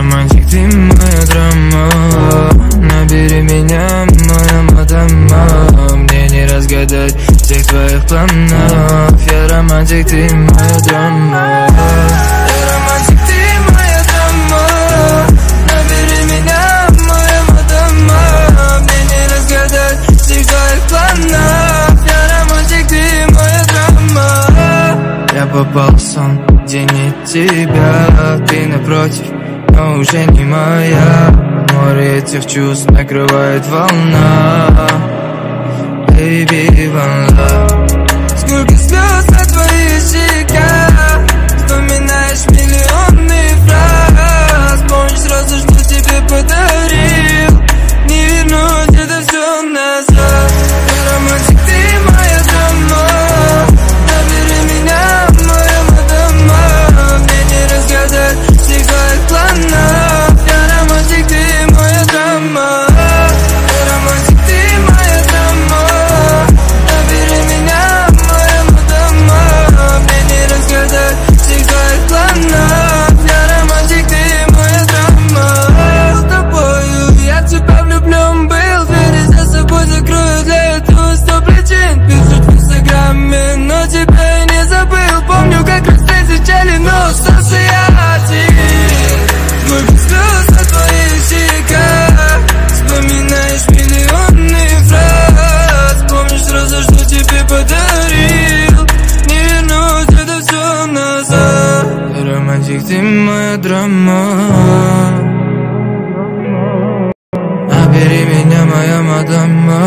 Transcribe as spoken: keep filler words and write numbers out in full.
романтик, ты моя драма. Набери меня, моя мадама. Мне не разгадать всех твоих планов. Я романтик, ты моя драма. Я романтик, ты моя драма. Набери меня, моя мадама. Мне не разгадать всех твоих планов. Я романтик, ты моя драма. Я попал в сон, где нет тебя. Ты напротив, но уже не моя. Море этих чувств накрывает волна. Baby, one love. Сколько слез на твоих щеках. Вспоминаешь миллионы фраз. Помнишь сразу, что тебе подарил. Не вернуть это все назад. Я романтик, ты моя драма. Набери меня, моя мадама. Мне не разгадать всех твоих планов. Я романтик, ты моя драма. Я романтик, ты моя драма. Набери меня, моя мадама. Мне не разгадать всех твоих планов. Я романтик, ты моя драма. С тобою я в тебя влюблен был. Двери за собой закрою, для этого сто причин. Пишут в инстаграме, но тебя я не забыл. Помню, как раз встречали, но остался я один. Сколько слез на твоих щеках. Вспоминаешь миллионы фраз. Помнишь сразу, что тебе подарил. Не вернуть это все назад. Ты романтик, ты моя драма. Набери меня, моя мадама.